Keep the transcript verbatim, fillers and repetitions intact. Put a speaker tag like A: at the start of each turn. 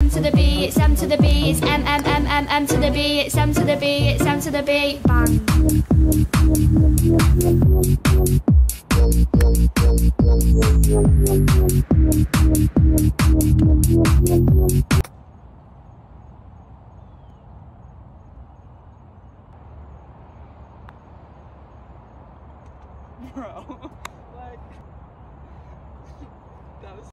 A: M to the B, it's M to the B, it's M M M M M to the B, it's M to the B, it's M to the B, bang.
B: Bro, like, that was